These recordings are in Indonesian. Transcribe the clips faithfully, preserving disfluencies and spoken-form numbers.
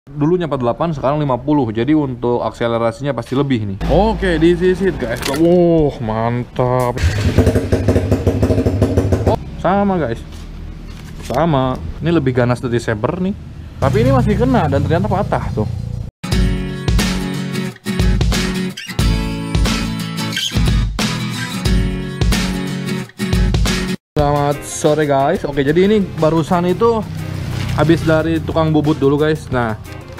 Dulunya empat puluh delapan, sekarang lima puluh. Jadi untuk akselerasinya pasti lebih nih. Oke, this is it guys. Wow, mantap. Oh, sama guys. Sama. Ini lebih ganas dari Saber nih. Tapi ini masih kena dan ternyata patah tuh. Selamat sore guys. Oke, jadi ini barusan itu habis dari tukang bubut dulu guys. Nah,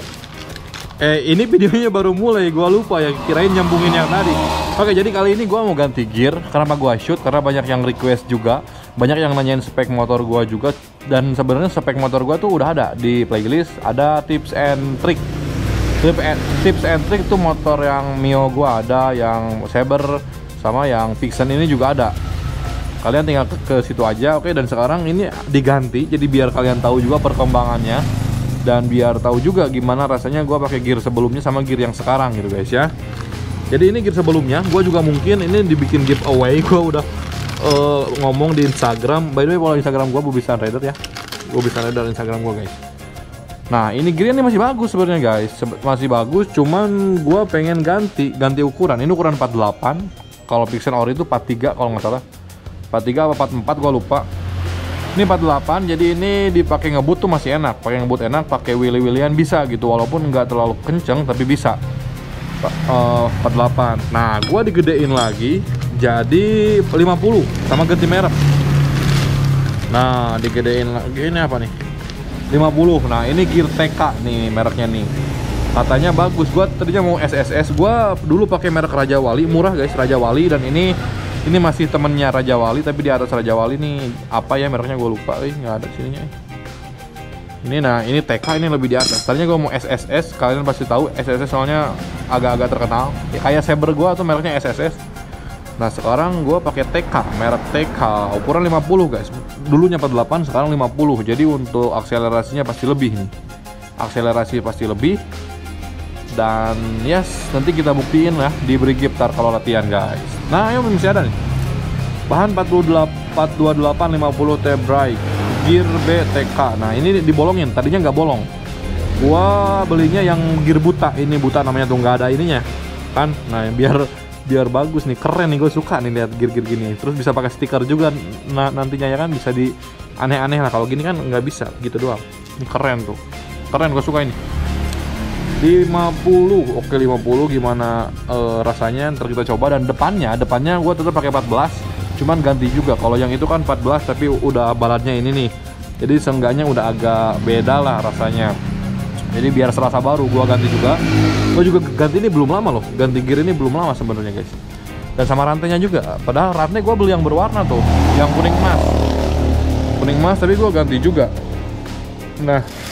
Eh ini videonya baru mulai, gua lupa ya, kirain nyambungin yang tadi. Oke, jadi kali ini gua mau ganti gear. Kenapa gua shoot? Karena banyak yang request juga, banyak yang nanyain spek motor gua juga. Dan sebenarnya spek motor gua tuh udah ada di playlist, ada tips and trick. Tips and, tips and trick tuh motor yang Mio gua ada, yang Saber sama yang Vixen ini juga ada. Kalian tinggal ke, ke situ aja. Oke, dan sekarang ini diganti, jadi biar kalian tahu juga perkembangannya. Dan biar tahu juga gimana rasanya gue pakai gear sebelumnya sama gear yang sekarang gitu guys ya. Jadi ini gear sebelumnya, gue juga mungkin ini dibikin giveaway. Gue udah uh, ngomong di Instagram. By the way, follow Instagram gue, Bobisan Rider ya. Bobisan Rider Instagram gue guys. Nah, ini gearnya ini masih bagus sebenarnya guys, masih bagus. Cuman gue pengen ganti, ganti ukuran. Ini ukuran empat puluh delapan. Kalau Vixen Ori itu empat puluh tiga kalau nggak salah. empat puluh tiga atau empat puluh empat gue lupa. Ini empat puluh delapan, jadi ini dipakai ngebut tuh masih enak. Pakai ngebut enak, pakai wheelie-wheeliean bisa gitu, walaupun nggak terlalu kenceng tapi bisa. uh, empat puluh delapan. Nah, gua digedein lagi jadi lima puluh sama ganti merek. Nah, digedein lagi ini apa nih? lima puluh. Nah, ini gear T K nih mereknya nih. Katanya bagus. Gua tadinya mau S S S. Gua dulu pakai merek Raja Wali, murah guys, Raja Wali, dan ini Ini masih temennya Raja Wali, tapi di atas Raja Wali nih apa ya mereknya gue lupa, eh nggak ada sininya. Ini nah ini T K, ini lebih di atas. Tadinya gue mau S S S, kalian pasti tahu S S S soalnya agak-agak terkenal. Ya, kayak Saber gue tuh mereknya S S S. Nah sekarang gue pakai T K, merek T K, ukuran lima puluh guys. Dulunya empat puluh delapan, sekarang lima puluh. Jadi untuk akselerasinya pasti lebih nih. Akselerasi pasti lebih. Dan yes, nanti kita buktiin ya di Brigiptar kalau latihan guys. Nah, ayo masih ada nih. Bahan empat puluh delapan, empat dua delapan, lima puluh T brake, gear B T K. Nah, ini dibolongin, tadinya nggak bolong. Gua belinya yang gear buta, ini buta namanya tuh, nggak ada ininya. Kan? Nah, biar biar bagus nih, keren nih, gue suka nih lihat gear-gear gini. Terus bisa pakai stiker juga nah, nantinya ya kan, bisa di aneh-aneh lah. Kalau gini kan nggak bisa, gitu doang. Ini keren tuh. Keren, gue suka ini. lima puluh, oke lima puluh gimana uh, rasanya, ntar kita coba. Dan depannya, depannya gue tetap pakai empat belas, cuman ganti juga. Kalau yang itu kan empat belas tapi udah balatnya ini nih, jadi seenggaknya udah agak beda lah rasanya. Jadi biar serasa baru gue ganti juga. Gue juga ganti ini belum lama loh, ganti gear ini belum lama sebenarnya guys. Dan sama rantainya juga, padahal rantai gue beli yang berwarna tuh, yang kuning emas, kuning emas, tapi gue ganti juga. Nah,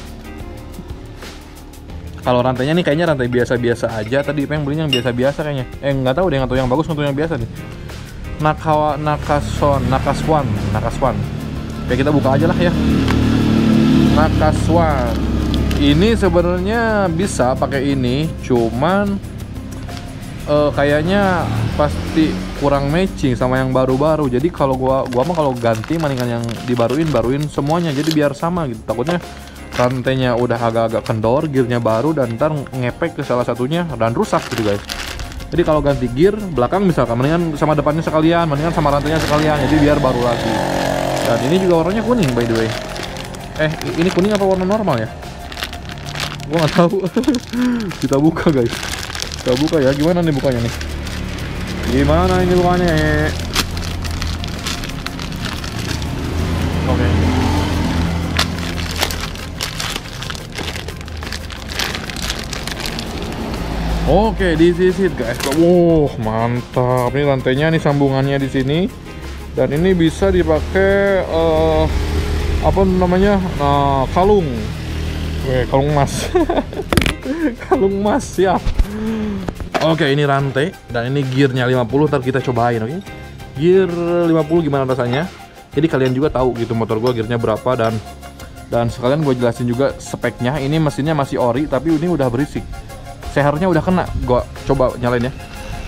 kalau rantainya nih kayaknya rantai biasa-biasa aja. Tadi pengen belinya yang biasa-biasa kayaknya. Eh nggak tahu deh, nggak tahu yang bagus atau yang biasa nih. Nakawa, Nakason, Nakaswan, Nakaswan. Oke, kita buka aja lah ya. Nakaswan. Ini sebenarnya bisa pakai ini, cuman uh, kayaknya pasti kurang matching sama yang baru-baru. Jadi kalau gua, gua mah kalau ganti mendingan yang dibaruin, baruin semuanya. Jadi biar sama gitu. Takutnya rantainya udah agak-agak kendor, gearnya baru, dan ntar ngepek ke salah satunya dan rusak gitu guys. Jadi kalau ganti gear belakang misalkan, mendingan sama depannya sekalian, mendingan sama rantainya sekalian, jadi biar baru lagi. Dan ini juga warnanya kuning by the way. Eh ini kuning apa warna normal ya? Gua nggak tahu. Kita buka guys. Kita buka ya. Gimana nih bukanya nih? Gimana ini bukanya? Oke. Okay. Oke, this is it guys. Wow, mantap. Ini rantainya, nih sambungannya di sini. Dan ini bisa dipakai uh, apa namanya? Nah, kalung. Oke, kalung emas. Kalung emas, siap. Oke, ini rantai dan ini gearnya lima puluh, ntar kita cobain, oke? Okay? Gear lima puluh gimana rasanya? Jadi kalian juga tahu gitu motor gua gearnya berapa, dan dan sekalian gue jelasin juga speknya. Ini mesinnya masih ori tapi ini udah berisik. Sehernya udah kena, gua coba nyalain ya.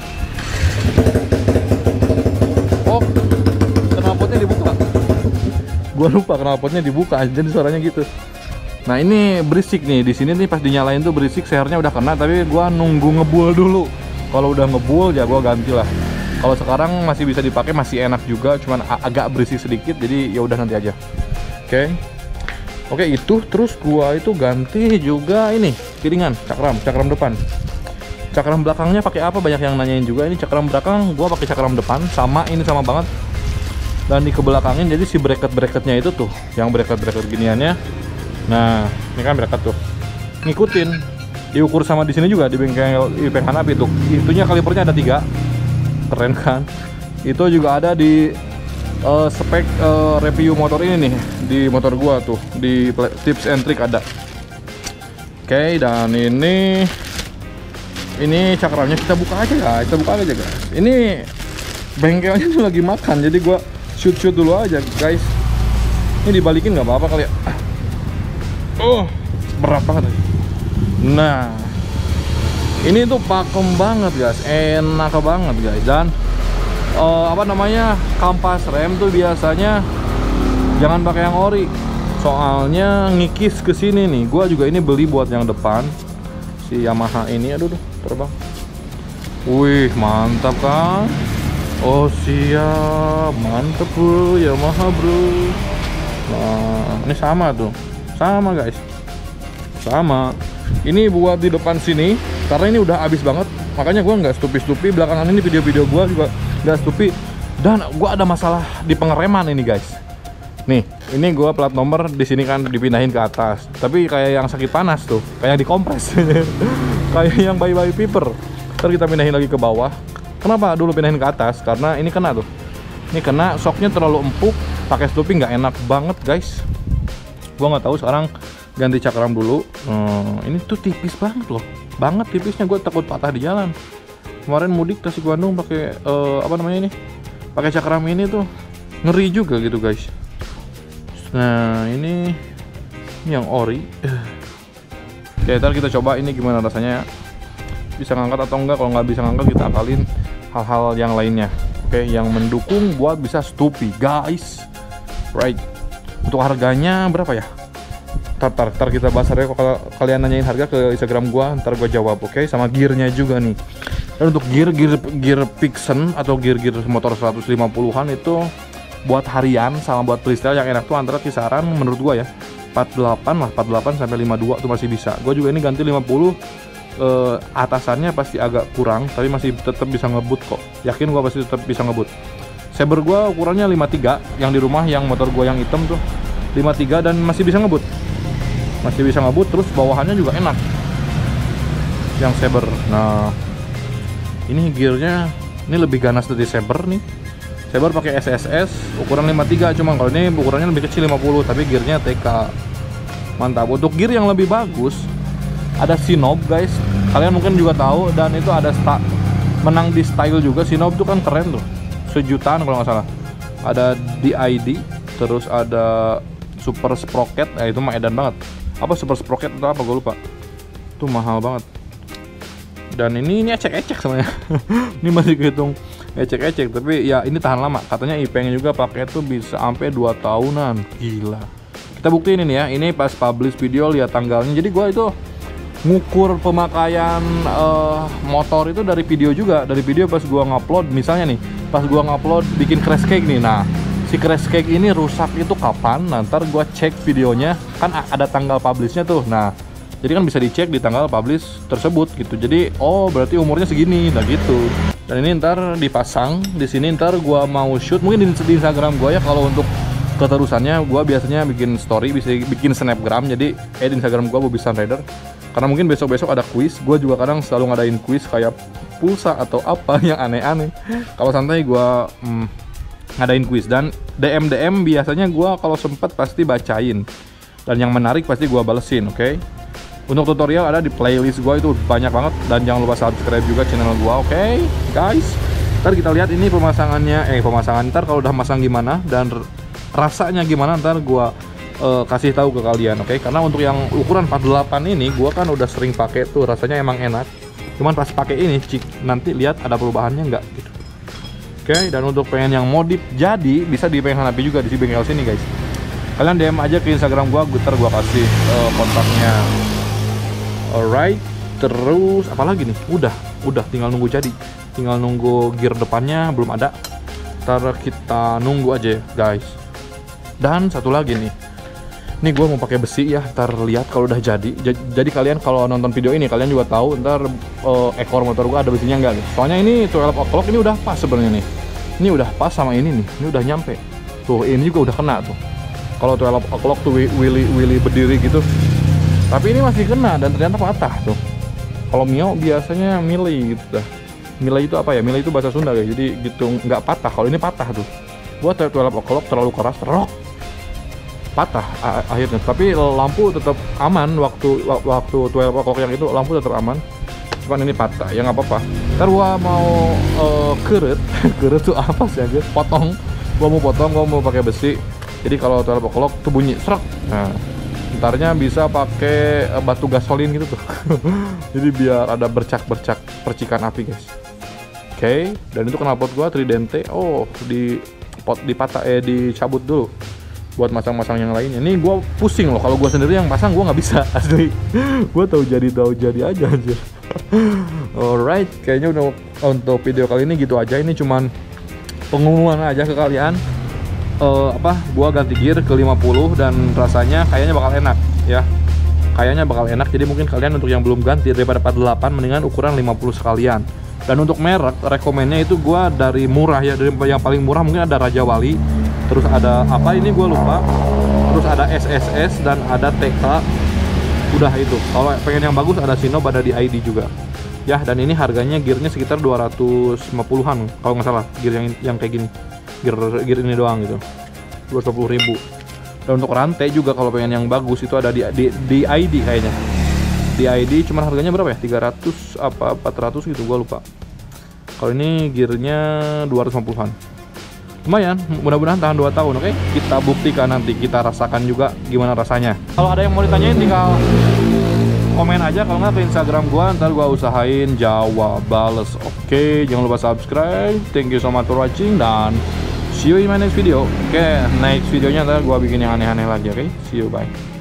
Oh, knalpotnya dibuka. Gua lupa knalpotnya dibuka, jadi suaranya gitu. Nah ini berisik nih, di sini nih pas dinyalain tuh berisik, sehernya udah kena, tapi gua nunggu ngebul dulu. Kalau udah ngebul ya gua ganti lah. Kalau sekarang masih bisa dipakai, masih enak juga, cuman agak berisik sedikit, jadi ya udah nanti aja. Oke, okay. Oke okay, itu terus gua itu ganti juga ini piringan, cakram, cakram depan. Cakram belakangnya pakai apa? Banyak yang nanyain juga. Ini cakram belakang gua pakai cakram depan, sama ini sama banget. Dan di kebelakangin jadi si bracket-bracketnya itu tuh, yang bracket-bracket giniannya. Nah, ini kan bracket tuh. Ngikutin. Diukur sama di sini juga di bengkel Ipeng Hanapi tuh. Itunya kalipernya ada tiga. Keren kan? Itu juga ada di uh, spek uh, review motor ini nih, di motor gua tuh, di tips and trick ada. Oke, okay, dan ini ini cakramnya kita buka aja guys, kita buka aja guys. Ini bengkelnya tuh lagi makan, jadi gua shoot shoot dulu aja guys. Ini dibalikin nggak apa-apa kali ya? Oh, berat banget. Nah, ini tuh pakem banget guys, enak banget guys. Dan uh, apa namanya, kampas rem tuh biasanya jangan pakai yang ori, soalnya ngikis ke sini nih. Gua juga ini beli buat yang depan si Yamaha ini. Aduh, terbang. Wih, mantap kan? Oh siap, mantap bro, Yamaha bro. Nah, ini sama tuh, sama guys, sama. Ini buat di depan sini, karena ini udah habis banget, makanya gue nggak stupi-stupi. Belakangan ini video-video gue juga nggak stupi. Dan gue ada masalah di pengereman ini guys. Nih, ini gue plat nomor di sini kan dipindahin ke atas, tapi kayak yang sakit panas tuh, kayak dikompres, kayak yang bayi-bayi piper. Ntar kita pindahin lagi ke bawah. Kenapa dulu pindahin ke atas? Karena ini kena tuh, ini kena, shocknya terlalu empuk, pakai stupi nggak enak banget guys. Gue nggak tahu, sekarang ganti cakram dulu. Hmm, ini tuh tipis banget loh, banget tipisnya. Gue takut patah di jalan. Kemarin mudik Tasik Bandung pakai uh, apa namanya ini, pakai cakram ini tuh ngeri juga gitu guys. Nah ini, ini yang ori. Oke, ntar kita coba ini gimana rasanya, bisa ngangkat atau enggak. Kalau nggak bisa ngangkat, kita akalin hal-hal yang lainnya. Oke, yang mendukung buat bisa stupi guys. Right. Untuk harganya berapa ya? Ntar, ntar, ntar kita bahas harga. Kalau kalian nanyain harga ke Instagram gua, ntar gua jawab. Oke, sama gearnya juga nih. Dan untuk gear gear gear Pixen atau gear gear motor seratus lima puluhan itu buat harian sama buat freestyle yang enak tuh antara kisaran menurut gua ya empat puluh delapan lah, empat puluh delapan sampai lima puluh dua tuh masih bisa. Gua juga ini ganti lima puluh. Uh, atasannya pasti agak kurang, tapi masih tetap bisa ngebut kok. Yakin gua pasti tetap bisa ngebut. Saber gua ukurannya lima tiga, yang di rumah yang motor gua yang hitam tuh lima tiga, dan masih bisa ngebut. Masih bisa ngebut, terus bawahannya juga enak. Yang Saber. Nah, ini gearnya ini lebih ganas dari Saber nih. Saber pakai S S S ukuran lima tiga, cuma kalau ini ukurannya lebih kecil lima puluh, tapi gearnya T K. Mantap. Untuk gear yang lebih bagus ada Shinob guys, kalian mungkin juga tahu, dan itu ada sta menang di style juga. Shinob tuh kan keren tuh, sejutaan kalau nggak salah. Ada D I D, terus ada Super Sprocket, nah itu mah edan banget. Apa Super Sprocket atau apa gue lupa, itu mahal banget. Dan ini ini ecek-ecek sebenarnya. Ini masih kehitung ecek-ecek, tapi ya ini tahan lama. Katanya Ipeng juga pakai tuh bisa sampai dua tahunan, gila. Kita buktiin ini ya, ini pas publish video lihat tanggalnya. Jadi gua itu ngukur pemakaian uh, motor itu dari video juga, dari video pas gua ngupload. Misalnya nih, pas gua ngupload bikin crash cake nih, nah si crash cake ini rusak itu kapan? Nah, ntar gua cek videonya, kan ada tanggal publishnya tuh. Nah, jadi kan bisa dicek di tanggal publish tersebut gitu. Jadi oh berarti umurnya segini, nah gitu. Dan ini ntar dipasang di sini, ntar gua mau shoot mungkin di, di Instagram gua ya. Kalau untuk keterusannya gua biasanya bikin story, bisa bikin snapgram. Jadi eh di Instagram gua Bobby Sunrider. Karena mungkin besok-besok ada quiz, gue juga kadang selalu ngadain quiz kayak pulsa atau apa yang aneh-aneh. Kalau santai gue hmm, ngadain quiz, dan D M D M biasanya gue kalau sempet pasti bacain, dan yang menarik pasti gue balesin. Oke, okay? Untuk tutorial ada di playlist gue, itu banyak banget, dan jangan lupa subscribe juga channel gue. Oke okay, guys, ntar kita lihat ini pemasangannya, eh pemasangan ntar kalau udah masang gimana dan rasanya gimana, ntar gue Uh, kasih tahu ke kalian, oke? Okay? Karena untuk yang ukuran empat puluh delapan ini gua kan udah sering pakai tuh, rasanya emang enak. Cuman pas pakai ini cik, nanti lihat ada perubahannya nggak gitu. Oke, okay? Dan untuk pengen yang modif jadi bisa di Ipeng Hanapi juga di bengkel sini guys. Kalian D M aja ke Instagram gua, ntar gua kasih uh, kontaknya. Alright, terus apa lagi nih? Udah, udah tinggal nunggu jadi. Tinggal nunggu gear depannya belum ada. Ntar kita nunggu aja guys. Dan satu lagi nih. Ini gue mau pakai besi ya, ntar lihat kalau udah jadi. Jadi kalian kalau nonton video ini kalian juga tahu ntar uh, ekor motor gue ada besinya enggak nih. Soalnya ini twelve o'clock ini udah pas sebenarnya nih. Ini udah pas sama ini nih. Ini udah nyampe. Tuh, ini juga udah kena tuh. Kalau twelve o'clock tuh Willy Willy berdiri gitu. Tapi ini masih kena dan ternyata patah tuh. Kalau Mio biasanya milih gitu dah. Milih itu apa ya? Milih itu bahasa Sunda guys. Jadi gitu nggak patah. Kalau ini patah tuh. Gua twelve o'clock terlalu keras, terok. Patah akhirnya, tapi lampu tetap aman waktu waktu twelve o'clock yang itu, lampu tetap aman. Cuman ini patah, ya nggak apa-apa. Ntar gua mau uh, keret, keret tuh apa sih aja? Potong, gua mau potong, gua mau pakai besi. Jadi kalau twelve o'clock tuh bunyi serak. Nah, ntarnya bisa pakai uh, batu gasolin gitu tuh. Jadi biar ada bercak-bercak percikan api guys. Oke, okay. Dan itu knalpot gua Tridente. Oh, di pot dipatah eh dicabut dulu. Buat masang-masang yang lainnya. Ini gue pusing loh, kalau gue sendiri yang pasang gue nggak bisa asli. Gue tahu jadi tahu jadi aja anjir. Alright, kayaknya udah untuk video kali ini gitu aja. Ini cuman pengumuman aja ke kalian. Uh, apa? Gue ganti gear ke lima puluh dan rasanya kayaknya bakal enak ya. Kayaknya bakal enak. Jadi mungkin kalian untuk yang belum ganti daripada empat puluh delapan mendingan ukuran lima puluh sekalian. Dan untuk merek rekomennya itu gue dari murah ya, dari yang paling murah mungkin ada Raja Wali. Terus ada apa ini gue lupa. Terus ada S S S dan ada T K. Udah itu. Kalau pengen yang bagus ada Shinob, ada di I D juga. Ya, dan ini harganya gearnya sekitar dua ratus lima puluhan kalau nggak salah. Gear yang yang kayak gini. Gear gear ini doang gitu. dua ratus lima puluh ribu. Dan untuk rantai juga kalau pengen yang bagus itu ada di di, di I D kayaknya. Di I D cuman harganya berapa ya? tiga ratus apa empat ratus gitu, gue lupa. Kalau ini gearnya dua ratus lima puluhan. Lumayan, mudah-mudahan tahan dua tahun, oke? Okay? Kita buktikan nanti, kita rasakan juga gimana rasanya. Kalau ada yang mau ditanyain tinggal komen aja, kalau nggak ke Instagram gua, ntar gua usahain jawab bales. Oke, okay? Jangan lupa subscribe. Thank you so much for watching dan see you in my next video. Oke, okay? Next videonya ntar gua bikin yang aneh-aneh lagi, oke? Okay? See you, bye.